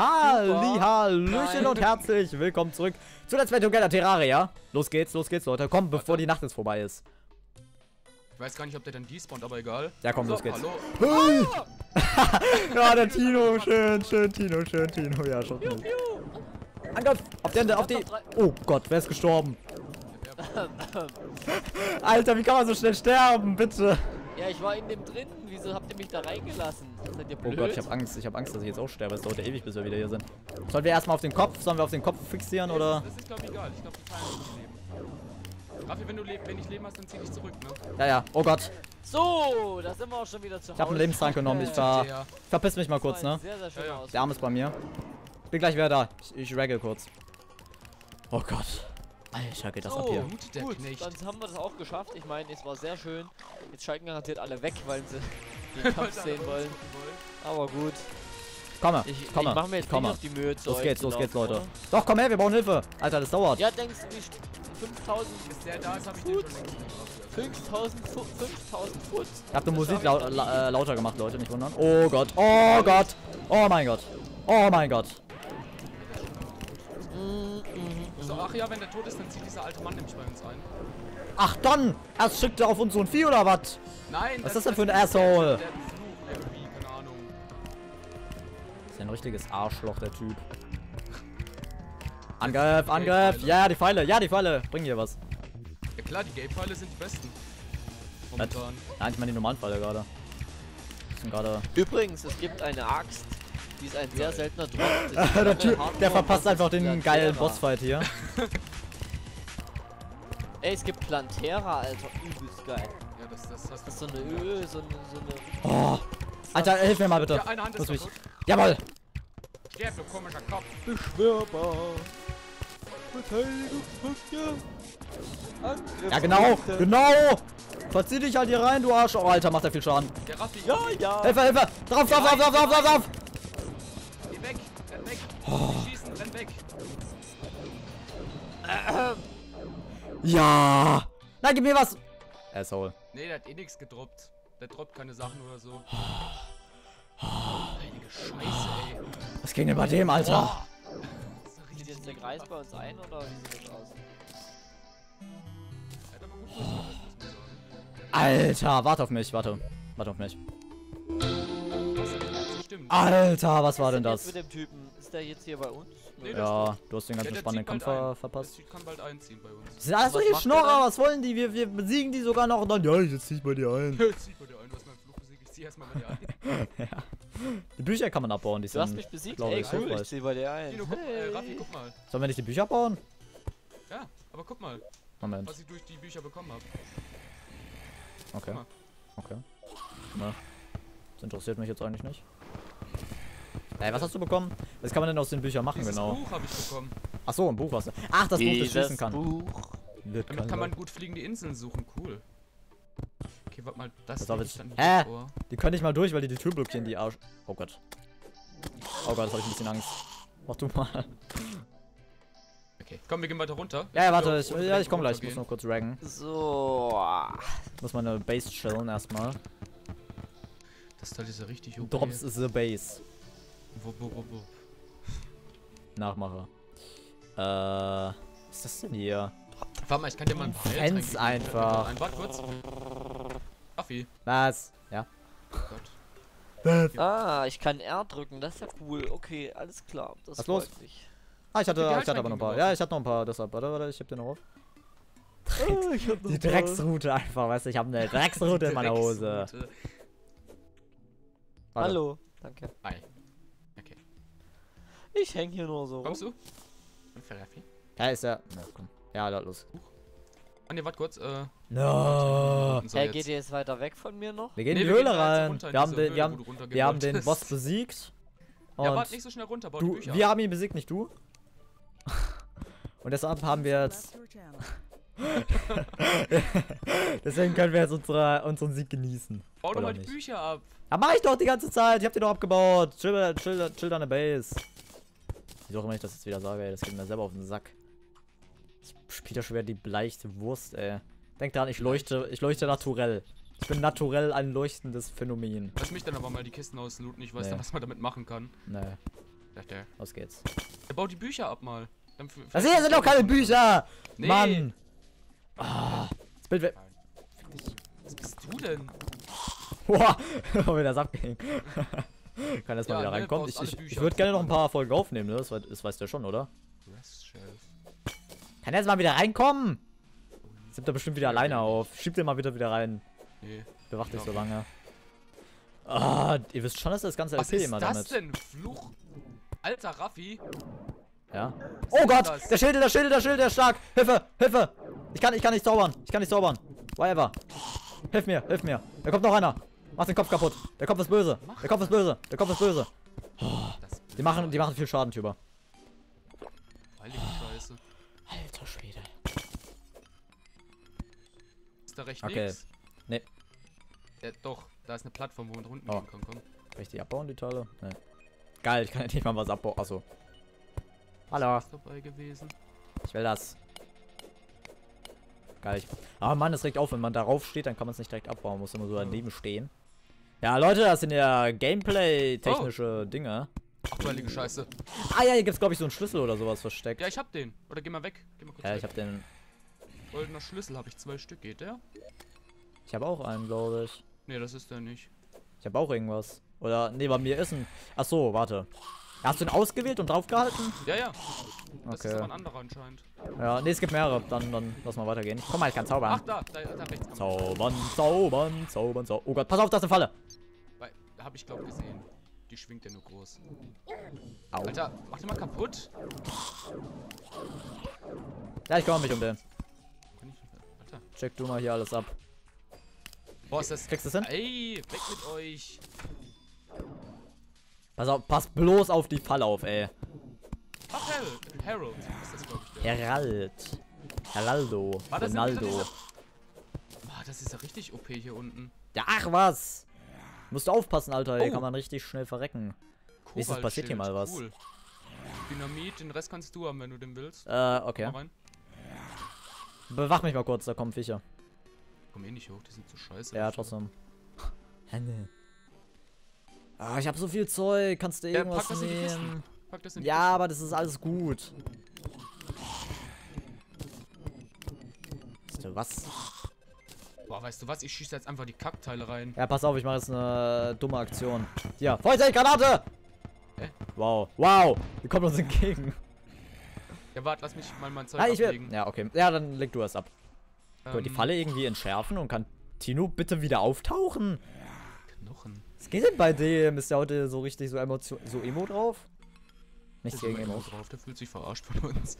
Hallöchen und herzlich willkommen zurück zu Let's Play Together Terraria. Los geht's, Leute. Komm, bevor die Nacht jetzt vorbei ist. Ich weiß gar nicht, ob der dann despawnt, aber egal. Ja, komm, so, los geht's. Hallo. Hey. Ja, der Tino, schön Tino. Ja, schon. Angriff! Auf die. Oh Gott, wer ist gestorben? Alter, wie kann man so schnell sterben, bitte? Ja, ich war in dem drin. Wieso habt ihr mich da reingelassen? Seid ihr blöd? Oh Gott, ich hab Angst, dass ich jetzt auch sterbe. Es dauert ja ewig, bis wir wieder hier sind. Sollen wir erstmal auf den Kopf? Sollen wir auf den Kopf fixieren, oder? Das ist, glaube ich, egal. Ich glaube, die teilen das Leben. Raffi, wenn ich Leben hast, dann zieh dich zurück, ne? Ja. Oh Gott. So, da sind wir auch schon wieder zu Hause. Ich hab einen Lebenstrank genommen. Ich verpiss mich mal kurz, ne? Sehr, sehr schön aus. Der Arm ist bei mir. Bin gleich wieder da. Ich raggle kurz. Oh Gott. Alter, geht das ab hier. Gut, dann haben wir das auch geschafft. Ich meine, es war sehr schön. Jetzt schalten garantiert alle weg, weil sie den Kampf sehen wollen. Aber gut. Ich mach mir jetzt nicht noch die Mühe zu Los geht's, Leute. Oder? Doch, komm her, wir brauchen Hilfe. Alter, das dauert. Ja, denkst du, wie 5000 Bis der da ist, hab ich den schon längst nicht 5000 Pfund. Ich hab die Musik lauter gemacht, Leute, nicht wundern. Oh Gott. Oh mein Gott. So, ach ja, wenn der tot ist, dann zieht dieser alte Mann nämlich bei uns ein. Ach dann! Erst schickt er auf uns so ein Vieh oder was? Nein! Was ist das denn für ein Asshole? Der Fluch irgendwie, keine Ahnung. Das ist ein richtiges Arschloch, der Typ. Angriff! Ja, die Pfeile! Bringen hier was. Ja klar, die Gay-Pfeile sind die besten. Momentan. Nein, ich meine die normalen Pfeile gerade. Übrigens, es gibt eine Axt. Die ist ein sehr seltener Drop. Der verpasst einfach den geilen Bossfight hier. Ey, es gibt Plantera, Alter. Übelst geil. Ja, das ist so eine so eine... Oh. Alter, hilf mir mal bitte. Ja, eine Hand ist kaputt. Jawohl! Sterb, du komischer Kopf. Beschwörbar. Ja, genau! Verzieh dich halt hier rein, du Arsch. Oh, Alter, macht er viel Schaden. Der Raffi. Ja. Hilfe! Drauf! Geh weg, renn weg. Schießen, renn weg. Ja! Nein, gib mir was! Asshole. Nee, der hat eh nichts gedroppt. Der droppt keine Sachen oder so. Heilige Scheiße, ey. Was ging denn bei dem, Alter? Zieht jetzt der Kreis bei uns ein, oder wie sieht das aus? Alter, warte auf mich, warte auf mich. Stimmt. Alter, was war denn das? Mit dem Typen, ist der jetzt hier bei uns? Nee, Ja, du hast den ganzen spannenden Kampf verpasst. Der kann bald einziehen bei uns. Das sind alles solche Schnorrer, was wollen die? Wir besiegen die sogar noch und dann, ja, jetzt zieh ich bei dir ein. Zieh bei dir ein, du hast meinen Fluch besiegt, ich zieh erstmal bei dir ein. Ja. Die Bücher kann man abbauen, die sind, Du hast mich besiegt, glaube ey, ich, cool, hilfreich. ich zieh bei dir ein. Tino, Raffi, guck mal. Sollen wir nicht die Bücher bauen? Ja, aber guck mal, Moment. was ich durch die Bücher bekommen habe. Okay. Na, das interessiert mich jetzt eigentlich nicht. Ey, was hast du bekommen? Was kann man denn aus den Büchern machen, Dieses genau? Buch habe ich bekommen. Ach so, ein Buch was. Ach, das Buch, das schießen kann. Damit kann man gut fliegende Inseln suchen, cool. Okay, warte mal, das hab ich ich. dann Hä? hier vor. Die können nicht mal durch, weil die Tür blockieren, die Arsch. Oh Gott. Oh Gott, jetzt hab ich ein bisschen Angst. Mach du mal. Okay, komm, wir gehen weiter runter. Ja, warte, ich komm gleich. Ich muss noch kurz raggen. So. Muss meine Base chillen erstmal. Das Teil ist ja richtig okay. Drops the Base. Wo. Nachmacher. Was ist das denn hier? Warte mal, ich kann dir mal ein Pfeil Fans einfach. Warte kurz. Raffi. Was? Ja. Oh Gott. Ah, ich kann R drücken, das ist ja cool. Okay, alles klar. Das Was freut los? mich. Ah, ich hatte aber noch ein Halsranken paar. Ja, ich hatte noch ein paar, deshalb. Warte, ich hab den noch auf. Ich hab noch Die Drecksroute einfach, weißt du, ich habe eine Drecksroute in meiner Hose. Drecksroute. Warte. Hallo, danke. Hi. Okay. Ich häng hier nur so rum. Kommst du? Und für Raffi? Ja, ist ja. Na, komm. Ja, da los. Ah ne, warte kurz. No. So, Hey, jetzt. geht ihr jetzt weiter weg von mir noch? Wir gehen Nee, in die wir Höhle gehen da jetzt rein. runter in Wir haben diese den, Höhle, wo du runtergehen wir haben den wolltest. Boss besiegt. Und Ja, warte nicht so schnell runter, bau die Bücher wir ab. haben ihn besiegt, nicht du. Und deshalb haben wir jetzt. Deswegen können wir jetzt unseren Sieg genießen. Bau doch Oder mal die nicht? Bücher ab. Ja, mach ich doch die ganze Zeit. Ich hab die doch abgebaut. Chill deine Base. Wieso auch immer ich das jetzt wieder sage, ey. Das geht mir selber auf den Sack. Das spielt ja schon wieder die bleichte Wurst, ey. Denk dran, ich leuchte naturell. Ich bin naturell ein leuchtendes Phänomen. Lass mich dann aber mal die Kisten auslooten. Ich weiß dann, was man damit machen kann. Nee. Los geht's. Er baut die Bücher ab mal. Das hier sind doch keine Bücher! Nee. Mann! Ah, das Bild wird. Was bist du denn? Boah, wie das abging. Kann erst mal wieder reinkommen. Ich würde gerne noch ein paar Folgen aufnehmen, ne? Das weißt du ja schon, oder? Kann erst mal wieder reinkommen! Jetzt nimmt er bestimmt wieder alleine auf. Schiebt den mal wieder rein. Nee. Bewacht dich so lange. Ah, ihr wisst schon, dass das ganze LP immer damit. Was ist das denn? Fluch? Alter Raffi. Ja. Oh Gott! Der Schild, der ist stark! Hilfe! Hilfe! Ich kann nicht zaubern! Whatever. Hilf mir! Da kommt noch einer! Mach den Kopf kaputt! Der Kopf ist böse! Oh, die machen viel Schaden, Tuber. Heilige Scheiße. Alter Schwede. Ist da recht okay. Nix? Nee. Ja, doch, da ist eine Plattform, wo man unten gehen kann, komm. Kann ich die abbauen, die Teile? Nee. Geil, ich kann ja nicht mal was abbauen. Achso. Hallo. Ist dabei gewesen. Ich will das. Geil. Ah Mann, das regt auf, wenn man darauf steht, dann kann man es nicht direkt abbauen. Muss immer so daneben stehen. Ja, Leute, das sind ja Gameplay-technische Dinge. Ach du heilige Scheiße. Ah ja, hier gibt's glaube ich so einen Schlüssel oder sowas versteckt. Ja, ich hab den. Oder geh mal weg. Geh mal kurz ja, weg. ich hab den. Goldener Schlüssel habe ich 2 Stück. Geht der? Ich habe auch einen, glaube ich. Nee, das ist der nicht. Ich habe auch irgendwas. Oder, nee, bei mir ist ein... Ach so, warte. Hast du ihn ausgewählt und draufgehalten? Ja, ja. Das okay. ist aber ein anderer anscheinend. Ja, nee, es gibt mehrere. Dann lass mal weitergehen. Komm mal, ich kann zaubern. Ach, da rechts. Zaubern. Oh Gott, pass auf, das ist eine Falle. Hab ich glaube gesehen. Die schwingt ja nur groß. Au. Alter, mach den mal kaputt. Ja, ich kümmere mich um den. Alter. Check du mal hier alles ab. Boah, ist das... Kriegst du es hin? Ey, weg mit euch. Pass auf, pass bloß auf die Falle auf, ey. Ach, Harold ist das, glaube ich, der. Heraldo. Ronaldo. Das ist ja richtig OP hier unten. Ja, ach was. Musst du aufpassen, Alter. Hier kann man richtig schnell verrecken. Nächstes passiert hier mal was. Cool. Dynamit, den Rest kannst du haben, wenn du den willst. Okay. Bewach mich mal kurz, da kommen Viecher. Komm eh nicht hoch, die sind so scheiße. Ja, trotzdem. Ah, ich hab so viel Zeug. Kannst du irgendwas nehmen? Pack das in die ja, aber das ist alles gut. Weißt du was? Boah, weißt du was? Ich schieße jetzt einfach die Kackteile rein. Ja, pass auf, ich mache jetzt eine dumme Aktion. Hier, Feuerzeug-Granate! Wow, wow, die kommt uns entgegen. Ja, warte, lass mich mal mein Zeug ablegen. Ja, okay. Ja, dann leg du es ab. Können wir die Falle irgendwie entschärfen und kann Tino bitte wieder auftauchen? Knochen. Was geht denn bei dem? Ist der heute so richtig so Emo drauf? Nichts gegen Emo drauf, der fühlt sich verarscht von uns.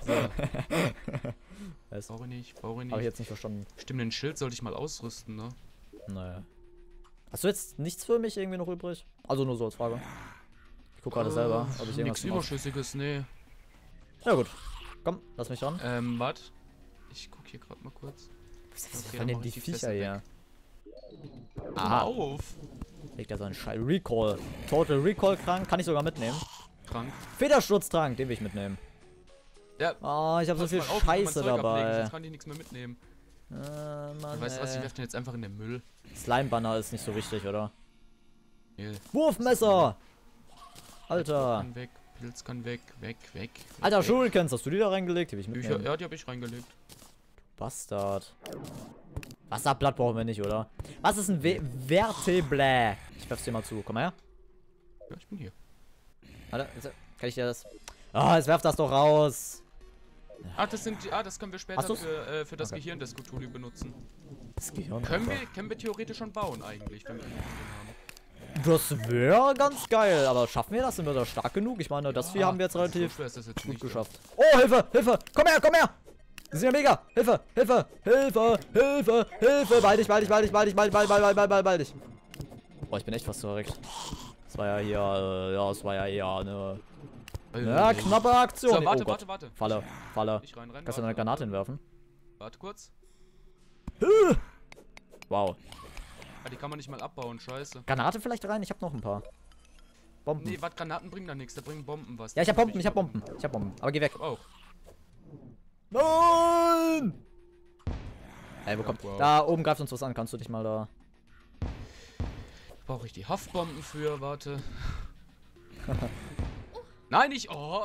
So. Brauche ich nicht. Hab ich jetzt nicht verstanden. Stimmt, den Schild sollte ich mal ausrüsten, ne? Naja. Hast du jetzt nichts für mich irgendwie noch übrig? Also nur so als Frage. Ich guck gerade selber, ob ich irgendwas nichts Überschüssiges, nee. Ja gut. Komm, lass mich ran. Warte. Ich guck hier gerade mal kurz. Okay, von den die Viecher hier. Aha. Auf! Legt er so einen Scheiß. Recall. Total Recall krank. Kann ich sogar mitnehmen. Krank. Federschutztrank, den will ich mitnehmen. Ja. Oh, ich habe so viel Scheiße dabei. Sonst kann ich nichts mehr mitnehmen. Mann, weißt du was, ich werfe den jetzt einfach in den Müll. Slime-Banner ist nicht so wichtig, oder? Nee. Wurfmesser! Alter. Kann weg, Pilz kann weg. Alter, Shurikens, hast du die da reingelegt? Die will ich mitnehmen. Ja, die habe ich reingelegt. Bastard. Wasserblatt brauchen wir nicht, oder? Was ist ein Verteblä? Ich werf's dir mal zu. Komm mal her. Ja, ich bin hier. Alter, kann ich dir das... Ah, jetzt werf das doch raus. Ah, das können wir später für das Gehirn des Cthulhu benutzen. Das Gehirn? Können wir theoretisch schon bauen eigentlich, wenn wir den haben. Das wäre ganz geil, aber schaffen wir das? Sind wir da stark genug? Ich meine, das Vieh haben wir jetzt relativ gut geschafft. Oh, Hilfe! Komm her! Die sind ja mega! Hilfe! Bald dich! Boah, ich bin echt fast verreckt. Das war ja hier, das war ja eher eine... Ja, knappe Aktion. So, warte. Falle. Ich rein. Kannst du eine Granate hinwerfen? Warte kurz. Wow. Ah, die kann man nicht mal abbauen, scheiße. Granate vielleicht rein? Ich hab noch ein paar. Bomben. Nee, was, Granaten bringen da nichts, da bringen Bomben was. Ja, ich hab Bomben. Aber geh weg. Oh. Nein! Ey, wo kommt... Da oben greift uns was an. Kannst du dich mal da... Brauche ich die Haftbomben für, warte. Nein, nicht. Oh.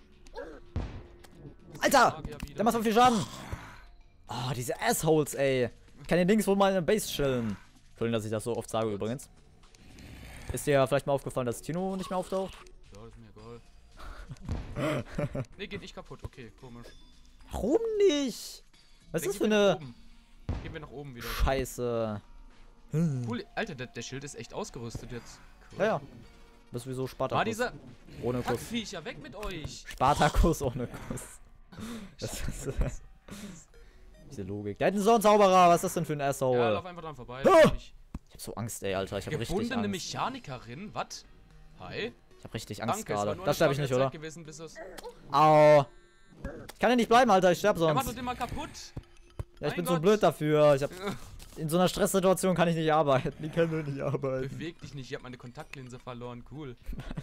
Alter! Der macht so viel Schaden. Oh, diese Assholes, ey. Ich kann den Dings wohl mal in der Base chillen. Entschuldigung, dass ich das so oft sage übrigens. Ist dir vielleicht mal aufgefallen, dass Tino nicht mehr auftaucht? Ja, das ist mir egal. Nee, geht nicht kaputt. Okay, komisch. Warum nicht? Was ist das für eine... Gehen wir nach oben wieder. Scheiße. Cool, Alter, der Schild ist echt ausgerüstet jetzt. Cool. Ja. Das ist wie so Spartakus. War dieser ohne Kuss. Kackviecher, weg mit euch! Spartakus ohne Kuss. Das ist... diese Logik. Da hinten ist so ein Zauberer. Was ist das denn für ein Asshole? Ja, lauf einfach dran vorbei. Ah! Ich hab so Angst, ey, Alter. Ich hab richtig Angst. Gebundene Mechanikerin? Was? Hi? Ich hab richtig Angst Danke, gerade. Das sterbe ich nicht, oder? Gewesen, bis Au. Ich kann ja nicht bleiben, Alter. Ich sterb sonst. Der sonst. macht den mal kaputt. Ja, ich bin so blöd dafür. Ich hab... In so einer Stresssituation kann ich nicht arbeiten. Die können wir nicht arbeiten. Beweg dich nicht. Ich hab meine Kontaktlinse verloren. Cool.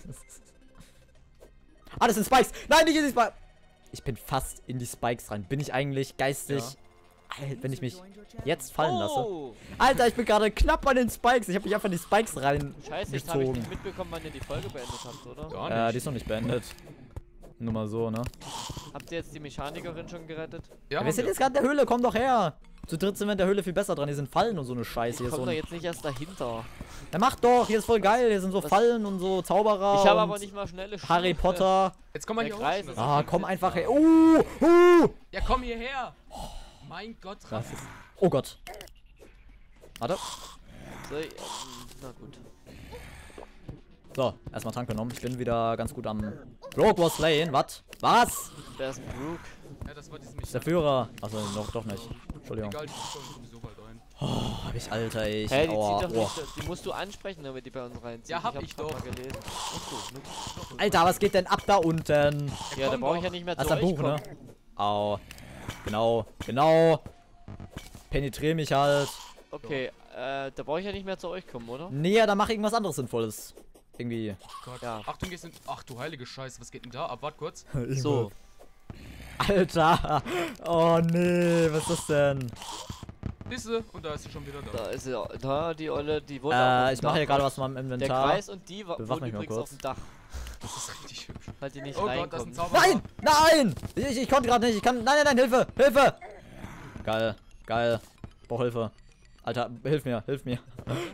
Ah, das sind Spikes. Nein, nicht in die Spikes. Ich bin fast in die Spikes rein. Bin ich eigentlich geistig... Ja. Alter, wenn ich mich jetzt fallen lasse. Alter, ich bin gerade knapp an den Spikes. Ich habe mich einfach in die Spikes rein. Scheiße, jetzt habe ich nicht mitbekommen, wann ihr die Folge beendet habt, oder? Gar nicht. Die ist noch nicht beendet. Nur mal so, ne? Habt ihr jetzt die Mechanikerin schon gerettet? Ja, wir sind jetzt gerade in der Höhle. Komm doch her. Zu dritt sind wir in der Höhle viel besser dran. Hier sind Fallen und so eine Scheiße. Ich komm doch jetzt nicht erst dahinter. Ja, mach doch. Hier ist voll geil. Hier sind so Fallen und so Zauberer. Ich habe aber nicht mal schnelle Schritte. Harry Potter. Jetzt komm mal hier Kreis hoch. Ah, komm einfach her. Ja, komm hierher. Mein Gott, das ist... Oh Gott. Warte. So, na gut. So, erstmal Trank genommen. Ich bin wieder ganz gut am... Rogue was slain. Was? Was? Wer ist ein Brook? Ja, das war dieses ist der Führer. Also noch doch nicht. Entschuldigung. Egal, die kommen sowieso bald rein. Oh, hab ich, Alter, ey. Hey, die zieht doch nicht, die musst du ansprechen, damit die bei uns reinzieht. Ja, hab ich doch. Mal gelesen. Alter, was geht denn ab da unten? Ja, da brauche ich ja nicht mehr zu euch Buch, kommen. Ne? Au. Genau. Penetrier mich halt. Okay, da brauche ich ja nicht mehr zu euch kommen, oder? Nee, dann mach irgendwas anderes Sinnvolles. Irgendwie. Gott. Ja. Achtung, gehst in... Ach du heilige Scheiße, was geht denn da ab? Warte kurz. So. Alter. Oh nee, was ist das denn? Siehste, und da ist sie schon wieder da. Da ist sie, da, die Olle, die wurde ich mache hier gerade was mal im Inventar. Der Kreis und die wohnen übrigens auf dem Dach. Das ist richtig hübsch. Weil die nicht reinkommen. Gott, das ist ein Zauberer. Nein! Nein! Ich konnte gerade nicht. Ich kann... Nein, Hilfe! Hilfe! Geil. Brauch Hilfe. Alter, hilf mir. Hilf mir.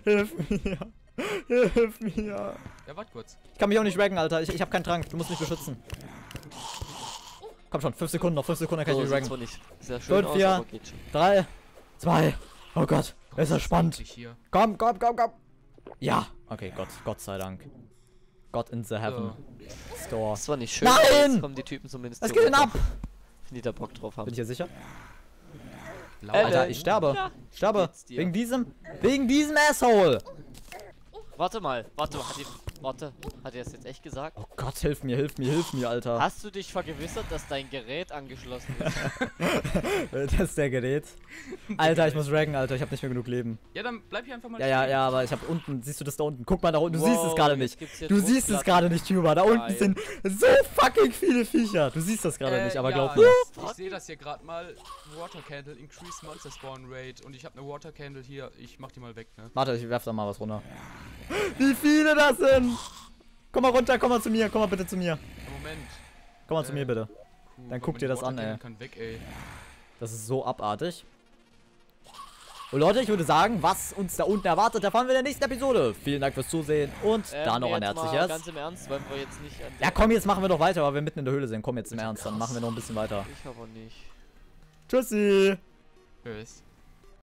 Ja, warte kurz. Ich kann mich auch nicht raggen, Alter. Ich hab keinen Trank. Du musst mich beschützen. Komm schon, 5 Sekunden noch. 5 Sekunden kann ich mich raggen. Sehr schön 5, 4, 3, 2. Oh Gott, ist das spannend. Komm. Ja. Okay, Gott sei Dank. God in the Heaven Store. Das war nicht schön. Nein! Jetzt kommen die Typen zumindest. Was geht denn ab? Wenn die da Bock drauf haben. Bin ich hier sicher? Alter, ich sterbe. Ja. Ich sterbe. Wegen diesem Asshole. Warte mal. Warte. Hat er es jetzt echt gesagt? Oh Gott, hilf mir, Alter. Hast du dich vergewissert, dass dein Gerät angeschlossen ist? Das ist der Gerät. Alter, ich muss raggen, Alter. Ich hab nicht mehr genug Leben. Ja, dann bleib hier einfach mal stehen. Ja, aber ich hab unten... Siehst du das da unten? Guck mal da unten. Du siehst es gerade nicht. Du siehst es gerade nicht, Tuber. Da unten sind so fucking viele Viecher. Du siehst das gerade nicht, aber glaub mir. Ich sehe das hier gerade mal. Water Candle, Increase Monster Spawn Rate. Und ich habe eine Water Candle hier. Ich mach die mal weg, ne? Warte, ich werf da mal was runter. Wie viele das sind! Komm mal runter, komm mal zu mir, komm mal bitte zu mir. Moment. Komm mal zu mir bitte. Cool, dann guck dir das an, ey. ey. Das ist so abartig. Und Leute, ich würde sagen, was uns da unten erwartet, erfahren wir in der nächsten Episode. Vielen Dank fürs Zusehen und da noch ein herzliches. Ganz im Ernst, wollen wir jetzt nicht an ja komm, jetzt machen wir doch weiter, weil wir mitten in der Höhle sind. Komm jetzt im Ernst, dann machen wir noch ein bisschen weiter. Ich aber nicht. Tschüssi. Tschüss.